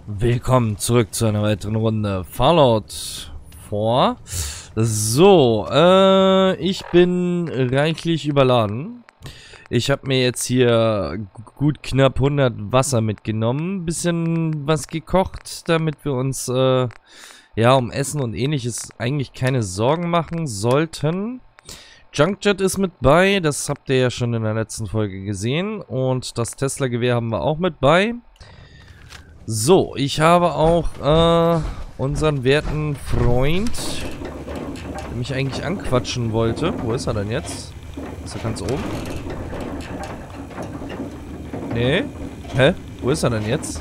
Willkommen zurück zu einer weiteren Runde Fallout 4. So, ich bin reichlich überladen. Ich habe mir jetzt hier gut knapp 100 Wasser mitgenommen, bisschen was gekocht, damit wir uns ja um Essen und ähnliches eigentlich keine Sorgen machen sollten. Junkjet ist mit bei, das habt ihr ja schon in der letzten Folge gesehen, und das Tesla-Gewehr haben wir auch mit bei. So, ich habe auch unseren werten Freund, der mich eigentlich anquatschen wollte. Wo ist er denn jetzt? Ist er ganz oben? Nee? Hä? Wo ist er denn jetzt?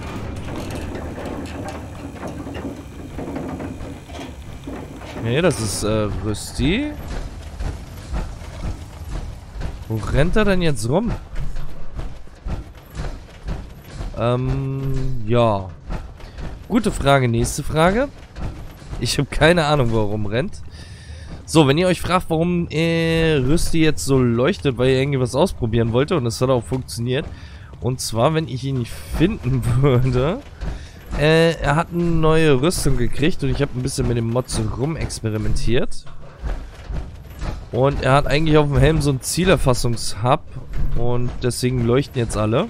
Nee, das ist Rüsti. Wo rennt er denn jetzt rum? Ja. Gute Frage, nächste Frage. Ich habe keine Ahnung, wo er rumrennt. So, wenn ihr euch fragt, warum Rüsti jetzt so leuchtet, weil er irgendwie was ausprobieren wollte, und das hat auch funktioniert. Und zwar, wenn ich ihn nicht finden würde. Er hat eine neue Rüstung gekriegt und ich habe ein bisschen mit dem Mods rumexperimentiert. Und er hat eigentlich auf dem Helm so einen Zielerfassungshub und deswegen leuchten jetzt alle.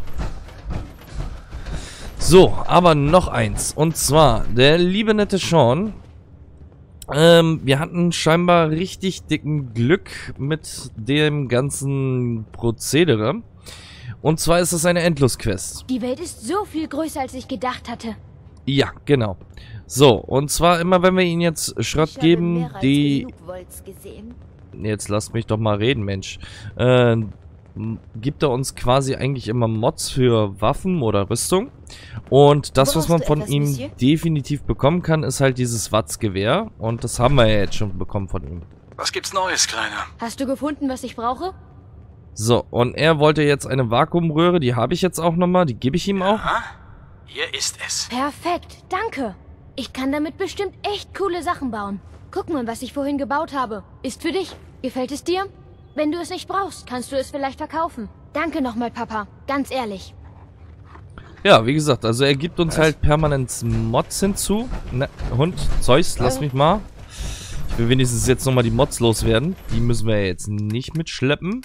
So, aber noch eins. Und zwar, der liebe nette Sean. Wir hatten scheinbar richtig dicken Glück mit dem ganzen Prozedere. Und zwar ist es eine Endlosquest. Die Welt ist so viel größer, als ich gedacht hatte. Ja, genau. So, und zwar immer, wenn wir ihnen jetzt Schrott geben, die... Jetzt lasst mich doch mal reden, Mensch. Gibt er uns quasi eigentlich immer Mods für Waffen oder Rüstung. Und das, was man von ihm definitiv bekommen kann, ist halt dieses Watts-Gewehr. Und das haben wir ja jetzt schon bekommen von ihm. Was gibt's Neues, Kleiner? Hast du gefunden, was ich brauche? So, und er wollte jetzt eine Vakuumröhre. Die habe ich jetzt auch nochmal. Die gebe ich ihm auch. Aha. Hier ist es. Perfekt, danke. Ich kann damit bestimmt echt coole Sachen bauen. Guck mal, was ich vorhin gebaut habe. Ist für dich. Gefällt es dir? Wenn du es nicht brauchst, kannst du es vielleicht verkaufen. Danke nochmal, Papa. Ganz ehrlich. Ja, wie gesagt, also er gibt uns halt permanent Mods hinzu. Ne, Hund, Zeus, lass mich mal. Ich will wenigstens jetzt nochmal die Mods loswerden. Die müssen wir jetzt nicht mitschleppen.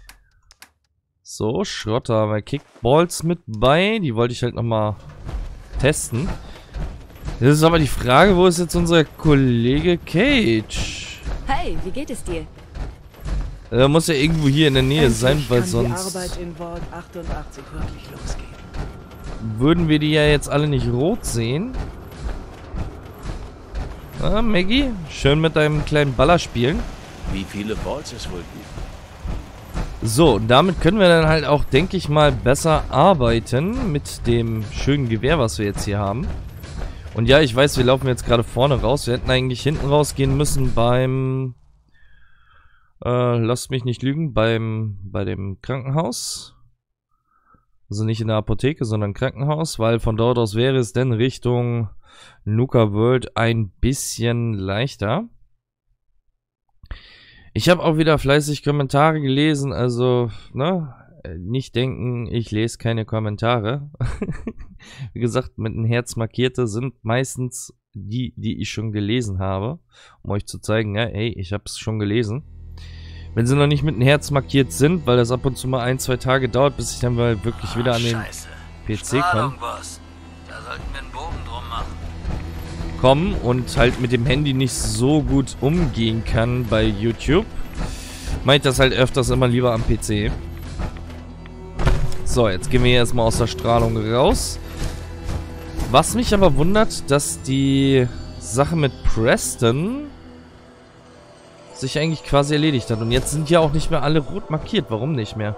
So, Schrotter haben wir Kickballs mit bei. Die wollte ich halt nochmal testen. Das ist aber die Frage, wo ist jetzt unser Kollege Cage? Hey, wie geht es dir? Er muss ja irgendwo hier in der Nähe sein, weil sonst die Arbeit in Vault 88 wirklich losgehen. würden wir die ja jetzt alle nicht rot sehen. Ah, Maggie, schön mit deinem kleinen Baller spielen. Wie viele Vaults es wohl gibt? So, und damit können wir dann halt auch, denke ich mal, besser arbeiten mit dem schönen Gewehr, was wir jetzt hier haben. Und ja, ich weiß, wir laufen jetzt gerade vorne raus. Wir hätten eigentlich hinten rausgehen müssen beim... lasst mich nicht lügen, bei dem Krankenhaus. Also nicht in der Apotheke, sondern Krankenhaus, weil von dort aus wäre es dann Richtung Nuka World ein bisschen leichter. Ich habe auch wieder fleißig Kommentare gelesen, also, ne, nicht denken, ich lese keine Kommentare. Wie gesagt, mit einem Herz markierte sind meistens die, die ich schon gelesen habe, um euch zu zeigen, ja, hey, ich habe es schon gelesen. Wenn sie noch nicht mit einem Herz markiert sind, weil das ab und zu mal 1-2 Tage dauert, bis ich dann mal wirklich wieder an den PC komme. Da sollten wir einen Bogen drum machen. Kommen und halt mit dem Handy nicht so gut umgehen kann bei YouTube, mache ich das halt öfters immer lieber am PC. So, jetzt gehen wir hier erstmal aus der Strahlung raus. Was mich aber wundert, dass die Sache mit Preston sich eigentlich quasi erledigt hat. Und jetzt sind ja auch nicht mehr alle rot markiert. Warum nicht mehr?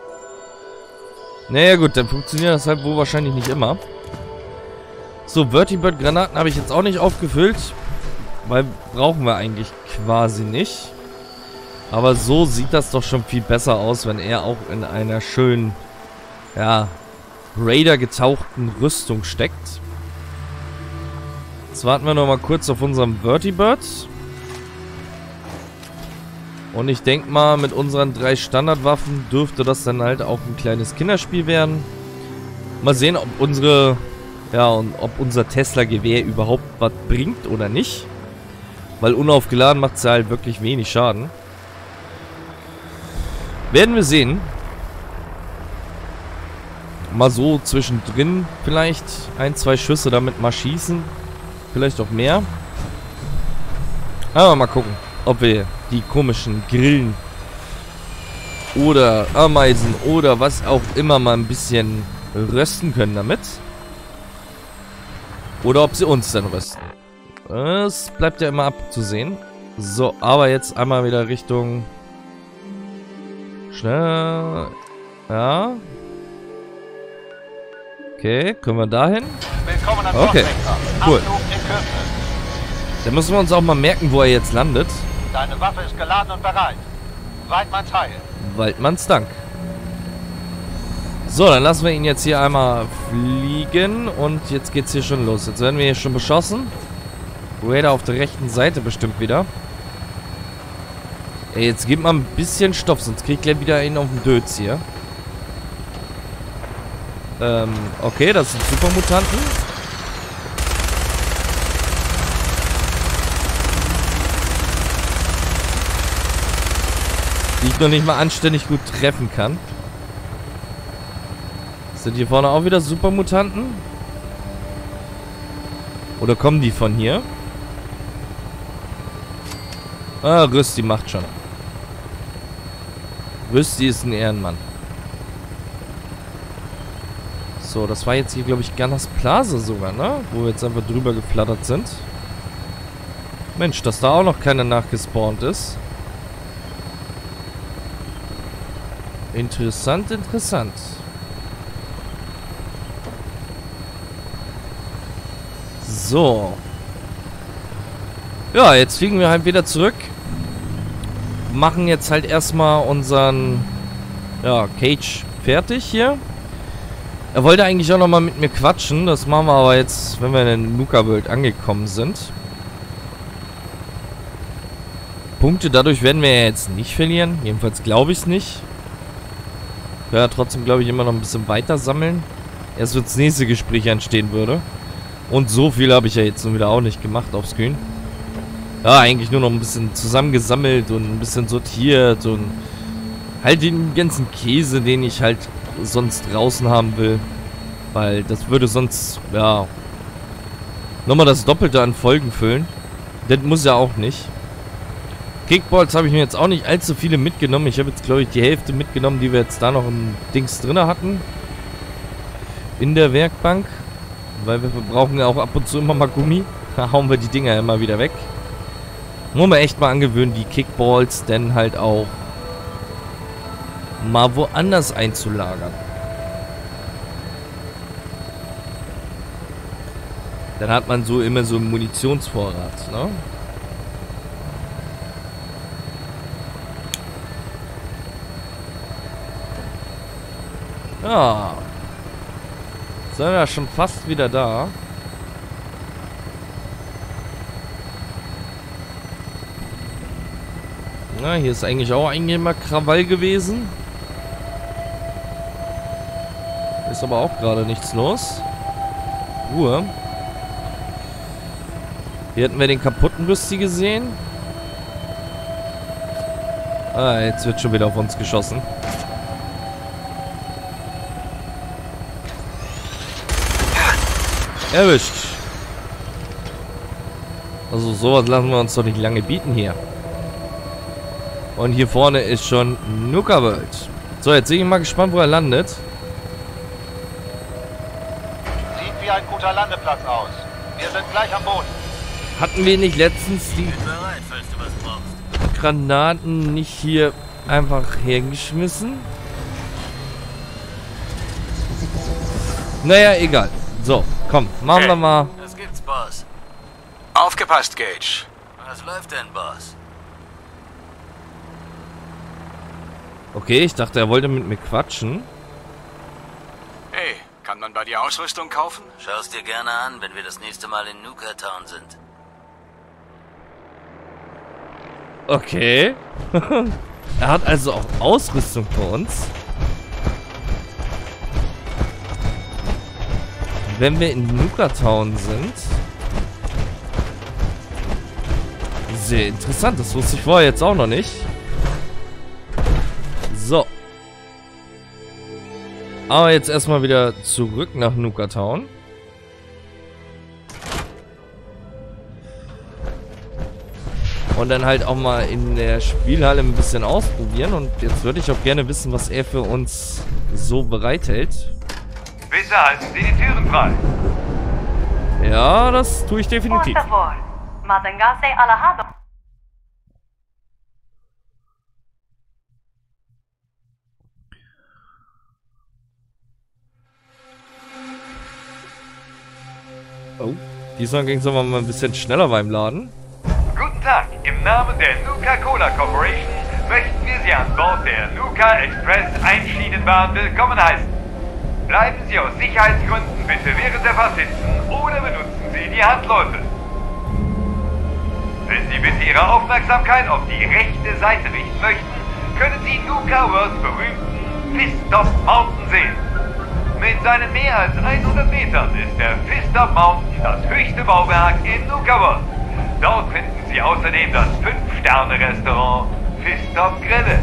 Naja gut, dann funktioniert das halt wohl wahrscheinlich nicht immer. So, Vertibird-Granaten habe ich jetzt auch nicht aufgefüllt. Weil brauchen wir eigentlich quasi nicht. Aber so sieht das doch schon viel besser aus, wenn er auch in einer schönen, ja, Raider getauchten Rüstung steckt. Jetzt warten wir noch mal kurz auf unserem Vertibird. Und ich denke mal, mit unseren 3 Standardwaffen dürfte das dann halt auch ein kleines Kinderspiel werden. Mal sehen, ob unsere Ja, und ob unser Tesla-Gewehr überhaupt was bringt oder nicht. Weil unaufgeladen macht es halt wirklich wenig Schaden. Werden wir sehen. Mal so zwischendrin vielleicht 1, 2 Schüsse damit mal schießen. Vielleicht auch mehr. Aber mal gucken, ob wir die komischen Grillen oder Ameisen oder was auch immer mal ein bisschen rösten können damit. Oder ob sie uns dann rösten. Es bleibt ja immer abzusehen. So, aber jetzt einmal wieder Richtung... Schnell... Ja... Okay, können wir dahin? Willkommen an Okay, cool. Abflug in Kürze. Dann müssen wir uns auch mal merken, wo er jetzt landet. Deine Waffe ist geladen und bereit. Weidmanns Heil. Waldmanns Dank. So, dann lassen wir ihn jetzt hier einmal fliegen. Und jetzt geht's hier schon los. Jetzt werden wir hier schon beschossen. Raider auf der rechten Seite bestimmt wieder. Ey, jetzt gib mal ein bisschen Stoff, sonst krieg ich gleich wieder einen auf den Dötz hier. Okay, das sind Supermutanten. Die ich noch nicht mal anständig gut treffen kann. Sind hier vorne auch wieder Supermutanten? Oder kommen die von hier? Ah, Rüsti macht schon. Rüsti ist ein Ehrenmann. So, das war jetzt hier, glaube ich, Gunners Plaza sogar, ne? Wo wir jetzt einfach drüber geflattert sind. Mensch, dass da auch noch keiner nachgespawnt ist. Interessant, interessant. So. Ja, jetzt fliegen wir halt wieder zurück. Machen jetzt halt erstmal unseren, ja, Cage fertig hier. Er wollte eigentlich auch nochmal mit mir quatschen. Das machen wir aber jetzt, wenn wir in Nuka World angekommen sind. Punkte dadurch werden wir ja jetzt nicht verlieren. Jedenfalls glaube ich es nicht. Ja, trotzdem glaube ich immer noch ein bisschen weiter sammeln. Erst wenn das nächste Gespräch anstehen würde. Und so viel habe ich ja jetzt nun wieder auch nicht gemacht auf Screen. Ja, eigentlich nur noch ein bisschen zusammengesammelt und ein bisschen sortiert und halt den ganzen Käse, den ich halt sonst draußen haben will. Weil das würde sonst, ja, nochmal das Doppelte an Folgen füllen. Das muss ja auch nicht. Kickballs habe ich mir jetzt auch nicht allzu viele mitgenommen. Ich habe jetzt, glaube ich, die Hälfte mitgenommen, die wir jetzt da noch im Dings drin hatten. In der Werkbank. Weil wir brauchen ja auch ab und zu immer mal Gummi. Da hauen wir die Dinger immer wieder weg. Muss man echt mal angewöhnen, die Kickballs dann halt auch mal woanders einzulagern. Dann hat man so immer so einen Munitionsvorrat, ne? Ja. Sind wir schon fast wieder da. Na, hier ist eigentlich auch immer Krawall gewesen. Ist aber auch gerade nichts los. Ruhe. Hier hätten wir den kaputten Rüsti gesehen. Ah, jetzt wird schon wieder auf uns geschossen. Erwischt. Also sowas lassen wir uns doch nicht lange bieten hier. Und hier vorne ist schon Nuka World. So, jetzt bin ich mal gespannt, wo er landet. Sieht wie ein guter Landeplatz aus. Wir sind gleich am Boden. Hatten wir nicht letztens die Bin bereit, falls du was brauchst. Granaten nicht hier einfach hergeschmissen? Naja, egal. So, komm, machen wir mal. Was gibt's, Boss? Aufgepasst, Gage. Was läuft denn, Boss? Okay, Okay, ich dachte, er wollte mit mir quatschen. Hey, kann man bei dir Ausrüstung kaufen? Schau's dir gerne an, wenn wir das nächste Mal in Nuka Town sind. Okay. Er hat also auch Ausrüstung für uns. wenn wir in Nuka Town sind. Sehr interessant, das wusste ich vorher jetzt auch noch nicht. So. Aber jetzt erstmal wieder zurück nach Nuka Town. Und dann halt auch mal in der Spielhalle ein bisschen ausprobieren. Und jetzt würde ich auch gerne wissen, was er für uns so bereithält. Bitte halten Sie die Türen frei. Ja, das tue ich definitiv. Por favor, manténgase alejado. Oh, diesmal ging es aber mal ein bisschen schneller beim Laden. Guten Tag, im Namen der Nuka-Cola Corporation möchten wir Sie an Bord der Nuka Express Einschienenbahn willkommen heißen. Bleiben Sie aus Sicherheitsgründen bitte während der Fahrt sitzen oder benutzen Sie die Handläufe. Wenn Sie bitte Ihre Aufmerksamkeit auf die rechte Seite richten möchten, können Sie Nuka Worlds berühmten Fist-Top Mountain sehen. Mit seinen mehr als 100 Metern ist der Fist-Top Mountain das höchste Bauwerk in Nuka World. Dort finden Sie außerdem das 5-Sterne-Restaurant Fist-Top Grille.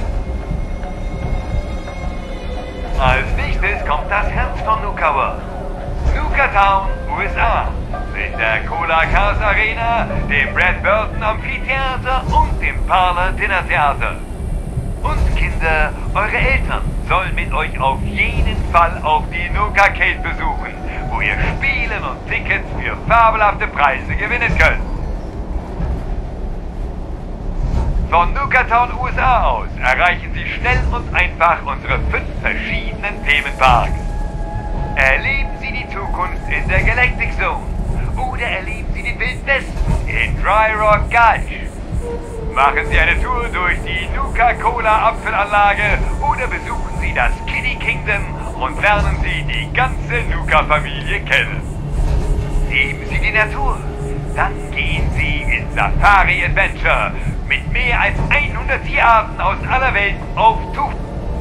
Als nächstes kommt das Herz von Nuka World. Nuka Town, USA. Mit der Cola Cars Arena, dem Brad Burton Amphitheater und dem Parlor Dinner Theater. Und Kinder, eure Eltern sollen mit euch auf jeden Fall auf die Nuka Cave besuchen, wo ihr Spielen und Tickets für fabelhafte Preise gewinnen könnt. Von Nuka Town, USA aus erreichen Sie schnell und einfach unsere 5 verschiedenen Themenparks. Erleben Sie die Zukunft in der Galactic Zone oder erleben Sie den Wilden Westen in Dry Rock Gulch. Machen Sie eine Tour durch die Nuka-Cola Apfelanlage oder besuchen Sie das Kiddie Kingdom und lernen Sie die ganze Nuka-Familie kennen. Lieben Sie die Natur? Dann gehen Sie in Safari Adventure mit mehr als 100 Tierarten aus aller Welt auf Tour.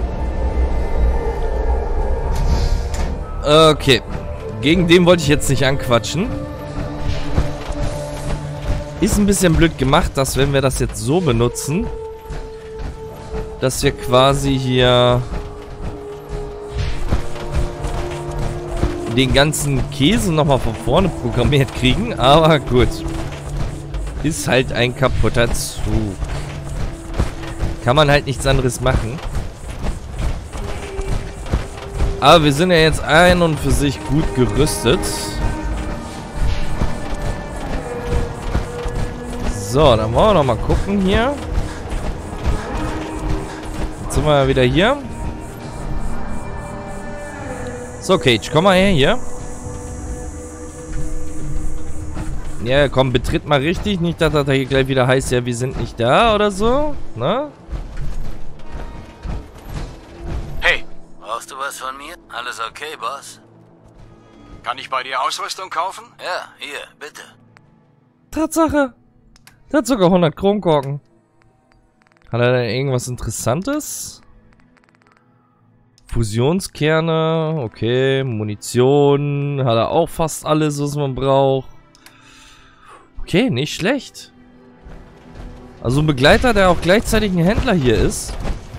Okay. Gegen den wollte ich jetzt nicht anquatschen. Ist ein bisschen blöd gemacht, dass wenn wir das jetzt so benutzen, dass wir quasi hier den ganzen Käse nochmal von vorne programmiert kriegen. Aber gut. Ist halt ein kaputter Zug. Kann man halt nichts anderes machen. Aber wir sind ja jetzt ein und für sich gut gerüstet. So, dann wollen wir noch mal gucken hier. Jetzt sind wir ja wieder hier. So, Cage, komm mal her hier. Ja, komm, betritt mal richtig. Nicht, dass das hier gleich wieder heißt, ja, wir sind nicht da oder so. Ne? Hey, brauchst du was von mir? Alles okay, Boss? Kann ich bei dir Ausrüstung kaufen? Ja, hier, bitte. Tatsache. Der hat sogar 100 Kronkorken. Hat er denn irgendwas Interessantes? Fusionskerne, okay. Munition, hat er auch fast alles, was man braucht. Okay, nicht schlecht. Also ein Begleiter, der auch gleichzeitig ein Händler hier ist.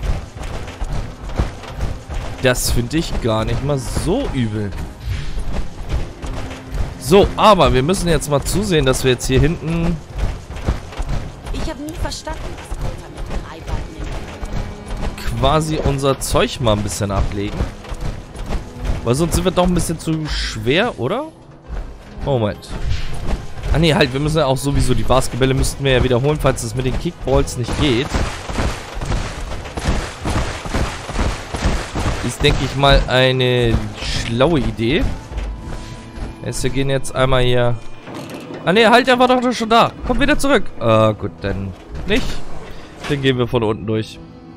Das finde ich gar nicht mal so übel. So, aber wir müssen jetzt mal zusehen, dass wir jetzt hier hinten... Ich habe nie verstanden, was Alter mit 3 Beinen quasi unser Zeug mal ein bisschen ablegen. Weil sonst sind wir doch ein bisschen zu schwer, oder? Moment. Ah ne, halt, wir müssen ja auch sowieso die Basketbälle müssten wir ja wiederholen, falls es mit den Kickballs nicht geht. Ist, denke ich mal, eine schlaue Idee. Wir gehen jetzt einmal hier... Ah ne, halt, der war doch schon da. Komm wieder zurück. Ah, gut, dann nicht. Dann gehen wir von unten durch.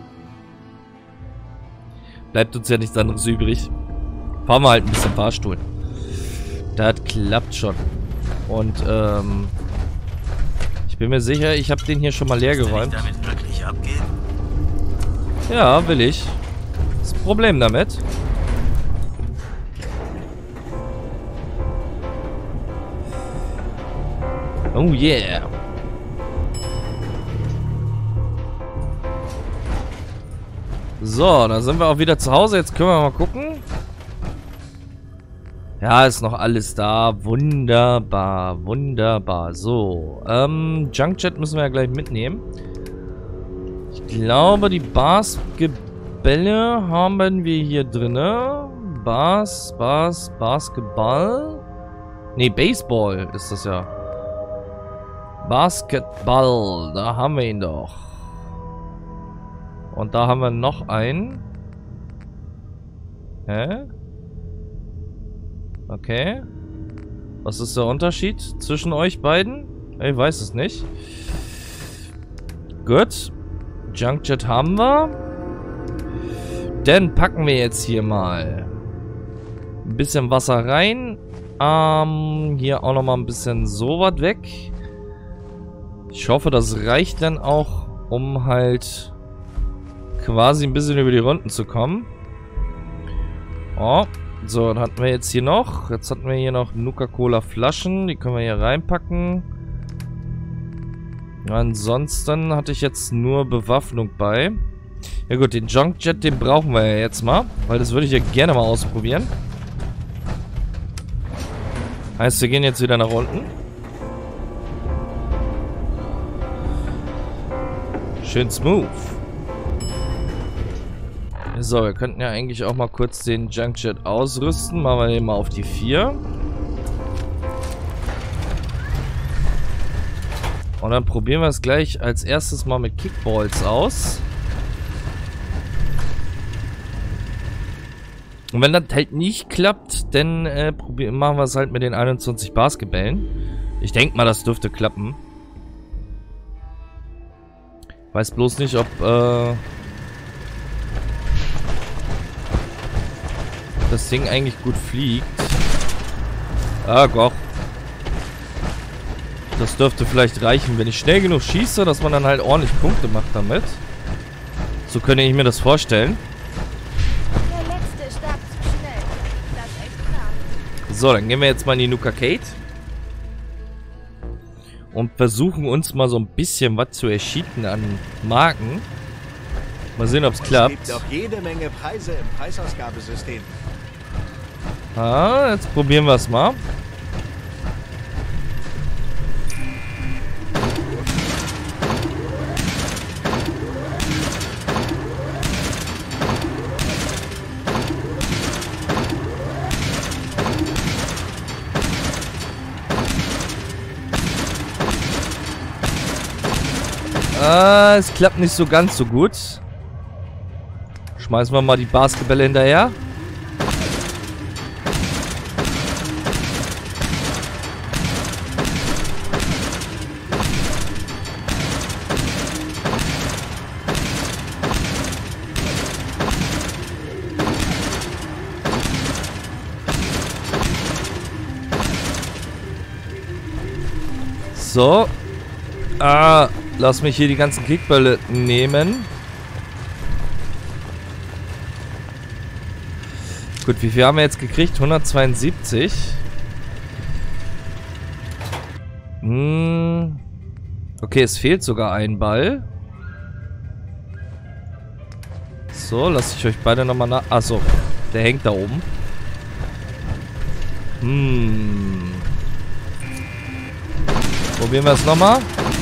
Bleibt uns ja nichts anderes übrig. Fahren wir halt ein bisschen Fahrstuhl. Das klappt schon. Und, ich bin mir sicher, ich habe den hier schon mal leer geräumt. Damit glücklich abgeben? Ja, will ich. Das Problem damit. Oh yeah. So, dann sind wir auch wieder zu Hause. Jetzt können wir mal gucken. Ja, ist noch alles da. Wunderbar, wunderbar. So, Junkjet müssen wir ja gleich mitnehmen. Ich glaube, die Basketbälle haben wir hier drinne. Basketball. Ne, Baseball ist das ja. Basketball, da haben wir ihn doch. Und da haben wir noch einen. Hä? Okay. Was ist der Unterschied zwischen euch beiden? Ich weiß es nicht. Gut. Junkjet haben wir. Dann packen wir jetzt hier mal ein bisschen Wasser rein. Hier auch nochmal ein bisschen sowas weg. Ich hoffe, das reicht dann auch, um halt quasi ein bisschen über die Runden zu kommen. Oh, so, dann hatten wir jetzt hier noch. Jetzt hatten wir hier noch Nuka-Cola Flaschen. Die können wir hier reinpacken. Ansonsten hatte ich jetzt nur Bewaffnung bei. Ja gut, den Junkjet, den brauchen wir ja jetzt mal. Weil das würde ich ja gerne mal ausprobieren. Heißt, wir gehen jetzt wieder nach unten. Schön smooth. So, wir könnten ja eigentlich auch mal kurz den Junkjet ausrüsten. Machen wir den mal auf die 4. Und dann probieren wir es gleich als erstes mal mit Kickballs aus. Und wenn das halt nicht klappt, dann machen wir es halt mit den 21 Basketballen. Ich denke mal, das dürfte klappen. Weiß bloß nicht, ob das Ding eigentlich gut fliegt. Ah, Gott. Das dürfte vielleicht reichen, wenn ich schnell genug schieße, dass man dann halt ordentlich Punkte macht damit. So könnte ich mir das vorstellen. Der letzte starb zu schnell. Das ist echt klar. So, dann gehen wir jetzt mal in die Nuka-Cade. Und versuchen uns mal so ein bisschen was zu erschießen an Marken. Mal sehen, ob es klappt. Es gibt doch jede Menge Preise im Preisausgabesystem. Ah, jetzt probieren wir es mal. Ah, es klappt nicht so ganz so gut. Schmeißen wir mal die Basketbälle hinterher. So. Lass mich hier die ganzen Kickbälle nehmen. Gut, wie viel haben wir jetzt gekriegt? 172. Okay, es fehlt sogar ein Ball. So, lasse ich euch beide nochmal nach... Achso, der hängt da oben. Probieren wir es nochmal.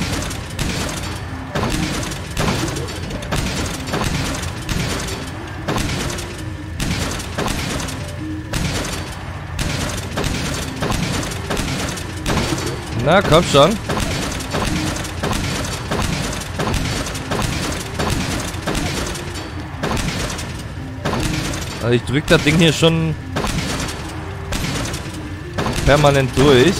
Na, komm schon. Also ich drück das Ding hier schon permanent durch.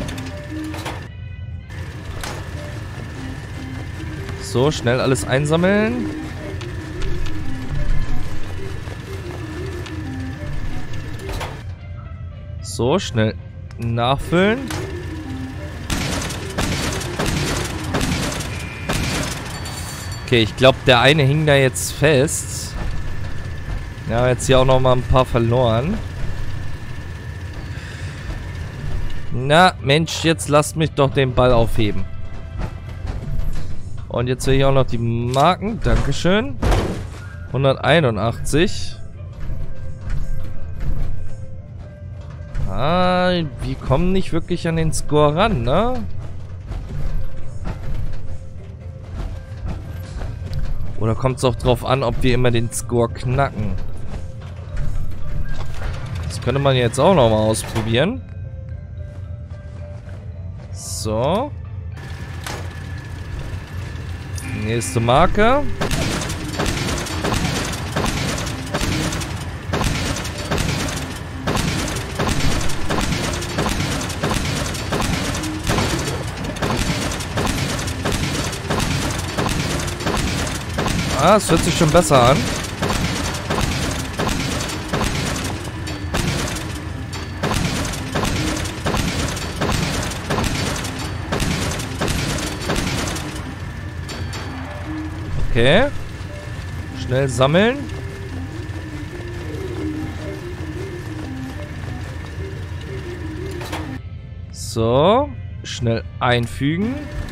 So, schnell alles einsammeln. So, schnell nachfüllen. Okay, ich glaube, der eine hing da jetzt fest. Ja, jetzt hier auch noch mal ein paar verloren. Na, Mensch, jetzt lasst mich doch den Ball aufheben. Und jetzt will ich auch noch die Marken. Dankeschön. 181. Ah, wir kommen nicht wirklich an den Score ran, ne? Oder kommt es auch drauf an, ob wir immer den Score knacken? Das könnte man jetzt auch noch mal ausprobieren. So. Nächste Marke. Ah, es hört sich schon besser an. Okay. Schnell sammeln. So. Schnell einfügen.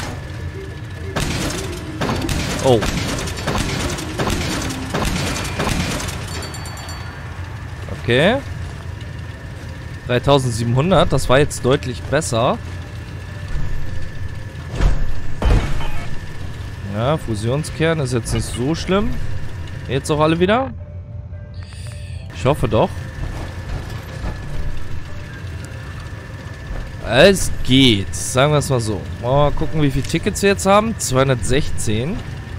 Oh. Okay. 3700, das war jetzt deutlich besser. Ja, Fusionskern ist jetzt nicht so schlimm. Jetzt auch alle wieder? Ich hoffe doch. Es geht, sagen wir es mal so. Mal gucken, wie viele Tickets wir jetzt haben. 216.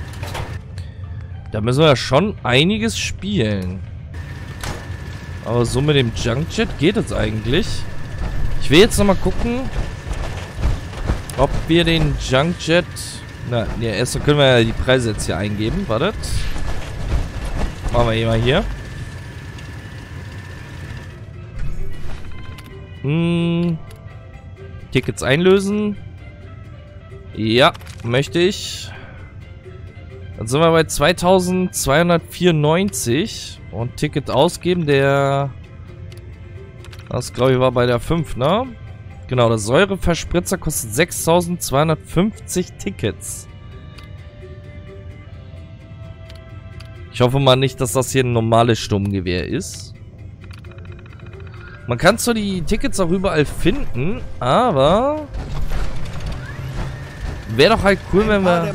Da müssen wir ja schon einiges spielen. Aber so mit dem Junkjet geht es eigentlich. Ich will jetzt nochmal gucken, ob wir den Junkjet... Na, ja, erst können wir ja die Preise jetzt hier eingeben. Wartet. Machen wir hier mal hier. Tickets einlösen. Ja, möchte ich. Dann sind wir bei 2294. Und Ticket ausgeben, das glaube ich war bei der 5, ne? Genau, der Säureverspritzer kostet 6250 Tickets. Ich hoffe mal nicht, dass das hier ein normales Sturmgewehr ist. Man kann zwar die Tickets auch überall finden, aber wäre doch halt cool, wenn wir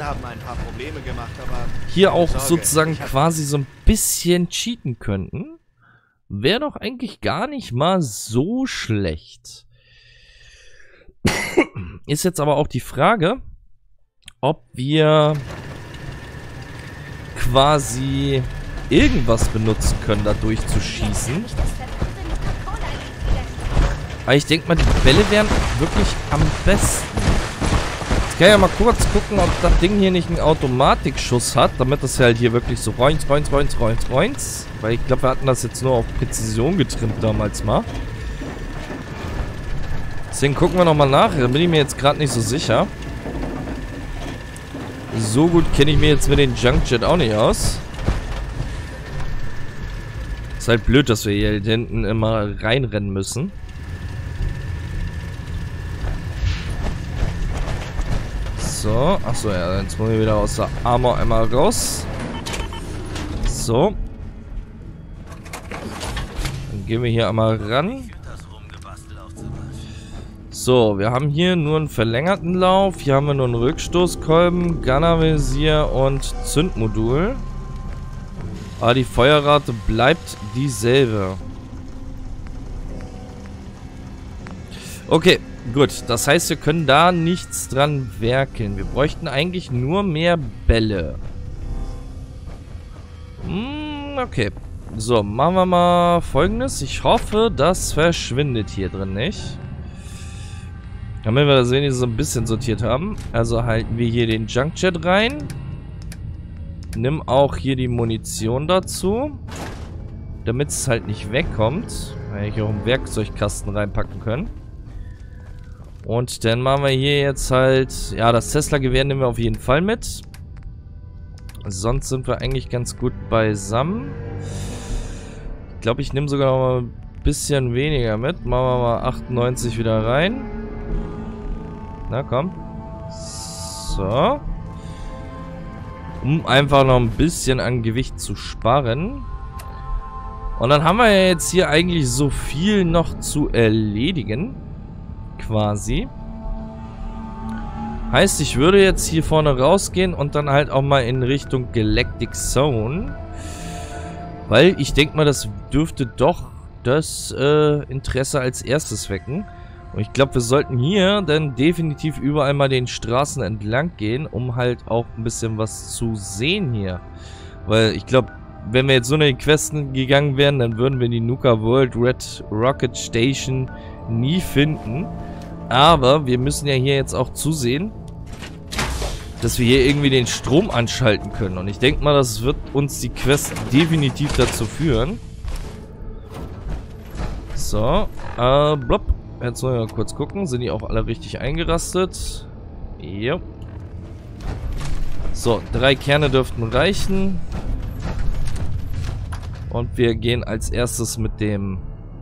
hier auch sozusagen quasi so ein bisschen cheaten könnten. Wäre doch eigentlich gar nicht mal so schlecht. Ist jetzt aber auch die Frage, ob wir quasi irgendwas benutzen können, da durchzuschießen. Aber ich denke mal, die Bälle wären wirklich am besten. Ich kann ja mal kurz gucken, ob das Ding hier nicht einen Automatikschuss hat, damit das halt hier wirklich so roins. Weil ich glaube, wir hatten das jetzt nur auf Präzision getrimmt damals mal. Deswegen gucken wir nochmal nach. Da bin ich mir jetzt gerade nicht so sicher. So gut kenne ich mir jetzt mit den Junkjet auch nicht aus. Ist halt blöd, dass wir hier hinten immer reinrennen müssen. So, achso, ja, jetzt wollen wir wieder aus der Armor einmal raus. So. Dann gehen wir hier einmal ran. So, wir haben hier nur einen verlängerten Lauf. Hier haben wir nur einen Rückstoßkolben, Gunnervisier und Zündmodul. Aber die Feuerrate bleibt dieselbe. Okay. Gut, das heißt, wir können da nichts dran werkeln. Wir bräuchten eigentlich nur mehr Bälle. Okay. So, machen wir mal Folgendes. Ich hoffe, das verschwindet hier drin nicht. Damit wir das wenigstens so ein bisschen sortiert haben. Also halten wir hier den Junkjet rein. Nimm auch hier die Munition dazu. Damit es halt nicht wegkommt. Weil ich auch einen Werkzeugkasten reinpacken können. Und dann machen wir hier jetzt halt... Ja, das Tesla-Gewehr nehmen wir auf jeden Fall mit. Sonst sind wir eigentlich ganz gut beisammen. Ich glaube, ich nehme sogar noch mal ein bisschen weniger mit. Machen wir mal 98 wieder rein. Na komm. So. Um einfach noch ein bisschen an Gewicht zu sparen. Und dann haben wir ja jetzt hier eigentlich so viel noch zu erledigen. Quasi. Heißt, ich würde jetzt hier vorne rausgehen und dann halt auch mal in Richtung Galactic Zone. Weil ich denke mal, das dürfte doch das Interesse als erstes wecken. Und ich glaube, wir sollten hier dann definitiv überall mal den Straßen entlang gehen, um halt auch ein bisschen was zu sehen hier. Weil ich glaube, wenn wir jetzt so eine Questen gegangen wären, dann würden wir die Nuka World Red Rocket Station nie finden. Aber wir müssen ja hier jetzt auch zusehen, dass wir hier irgendwie den Strom anschalten können. Und ich denke mal, das wird uns die Quest definitiv dazu führen. So, blopp. Jetzt wollen wir mal kurz gucken. Sind die auch alle richtig eingerastet? Jo. So, 3 Kerne dürften reichen. Und wir gehen als erstes mit dem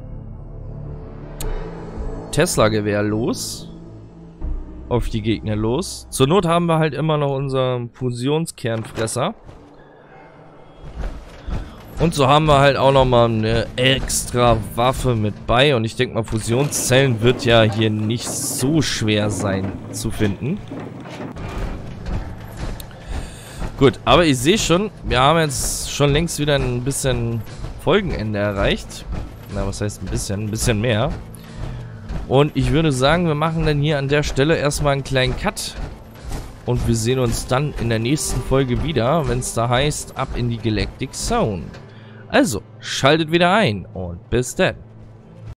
Tesla-Gewehr los. Auf die Gegner los. Zur Not haben wir halt immer noch unseren Fusionskernfresser. Und so haben wir halt auch nochmal eine extra Waffe mit bei. Und ich denke mal, Fusionszellen wird ja hier nicht so schwer sein zu finden. Gut, aber ich sehe schon, wir haben jetzt schon längst wieder ein bisschen Folgenende erreicht. Na, was heißt ein bisschen mehr. Und ich würde sagen, wir machen dann hier an der Stelle erstmal einen kleinen Cut. Und wir sehen uns dann in der nächsten Folge wieder, wenn es da heißt, ab in die Galactic Zone. Also, schaltet wieder ein und bis dann.